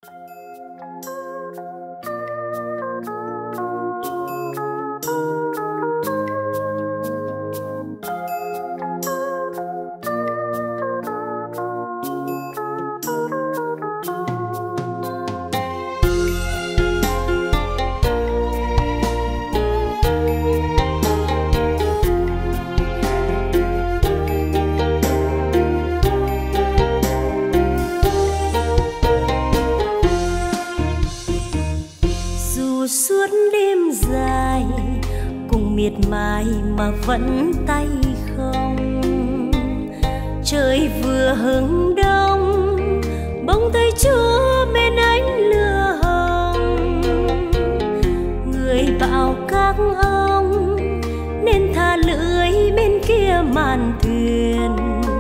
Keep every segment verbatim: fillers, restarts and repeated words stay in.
mài mà vẫn tay không. Trời vừa hừng đông, bông tay chúa bên ánh lửa hồng. Người bảo các ông nên thả lưới bên kia màn thuyền.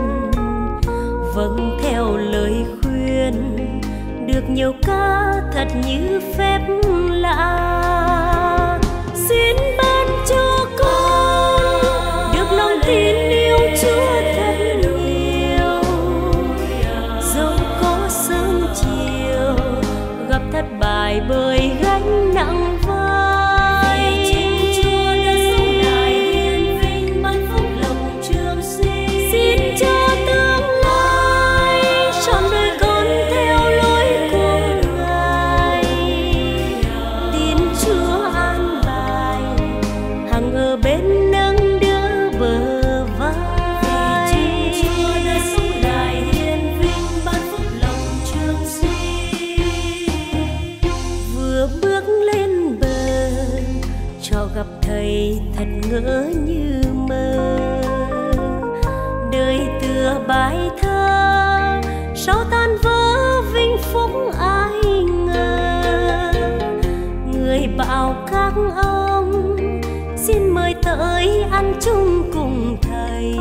Vâng theo lời khuyên, được nhiều ca thật như phép lạ. Xin ban cho con được lòng tin yêu Chúa thật nhiều. Dẫu có sớm chiều gặp thất bại bởi gánh nặng vai, Chúa đã sống lại hiền vinh ban phúc lộc trường sinh. Xin cho tương lai trọn đời con theo lối của Ngài. Tin Chúa an bài hằng ở bên nâng đỡ bờ vai. Chúa đã sống lại hiền vinh ban phúc lộc trường sinh. Vừa bước lên bờ cho gặp thầy thật ngỡ như mơ. Đời tựa bài thơ sao tan vỡ vinh phúc ai ngờ. Người bảo các ông xin mời tới ăn chung cùng thầy.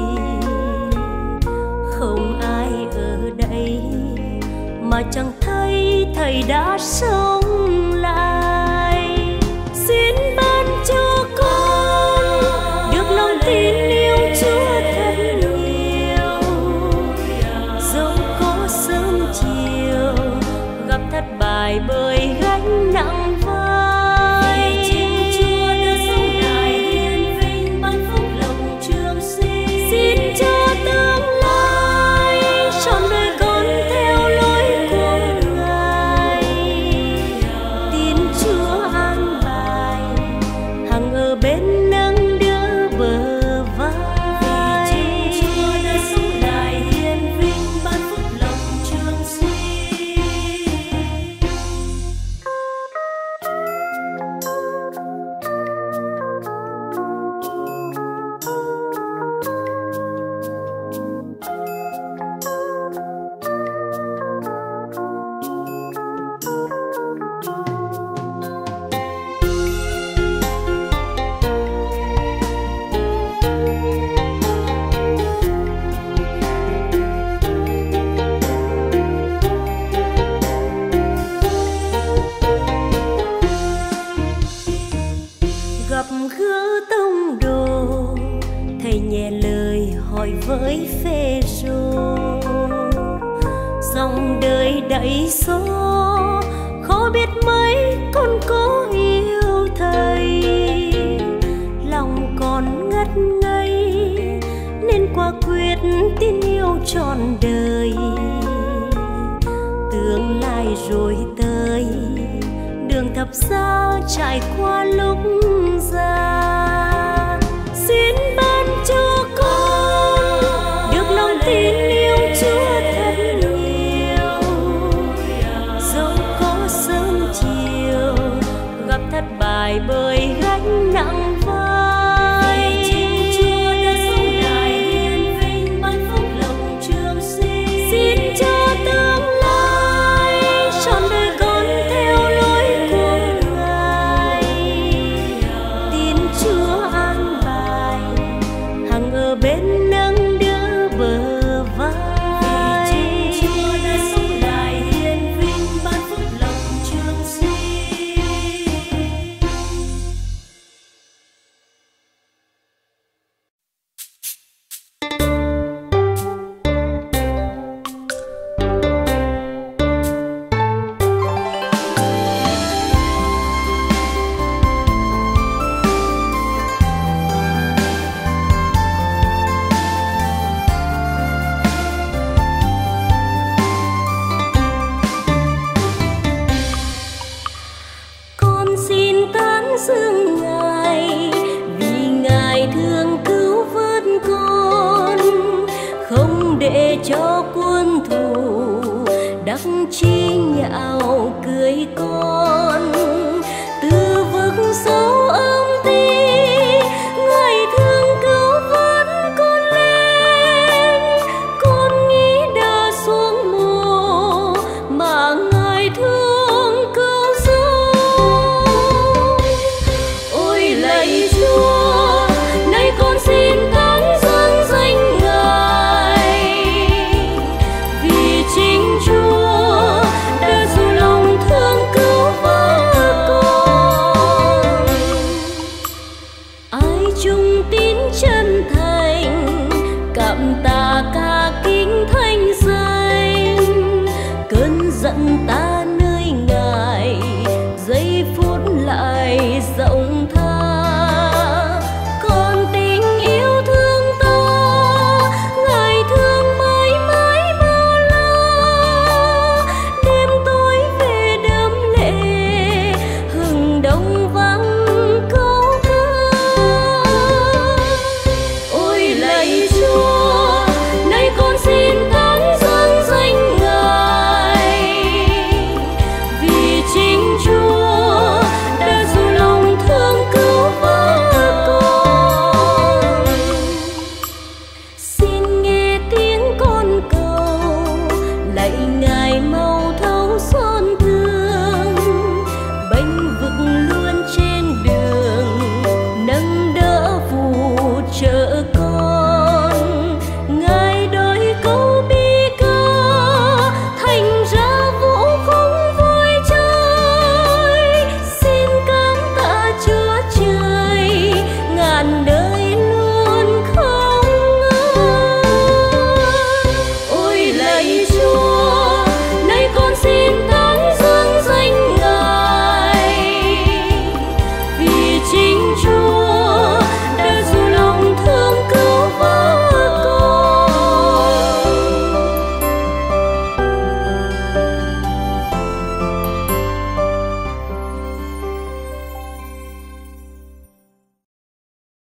Không ai ở đây mà chẳng thấy thầy đã sống lại. Xin ban cho con được lòng tin yêu Chúa thật nhiều. Dẫu có sớm chiều gặp thất bại bởi gánh nặng vai, Chúa đã sống lại hiền vinh ban phúc lộc trường sinh. Xin cho tương lai trọn đời con theo lối của Ngài. Tin Chúa an bài hằng ở bên nâng đỡ bờ vai. Chúa đã sống lại hiền vinh ban phúc lộc trường sinh. Gặp gỡ tông đồ, thầy nhẹ lời hỏi với Phêrô. Dòng đời đẩy số khó biết mấy con có yêu thầy. Lòng còn ngất ngây nên quả quyết tin yêu trọn đời. Tương lai rồi tới đường thập giá trải qua lúc già. Xin ban cho con được lòng tin yêu Chúa thật nhiều. Dẫu có sớm chiều gặp thất bại bởi gánh nặng vai, Chúa đã sống lại hiền vinh ban phúc lộc trường sinh. Xin cho tương lai trọn đời con theo lối của Ngài. Tin Chúa chi nhạo cười con từ vực sâu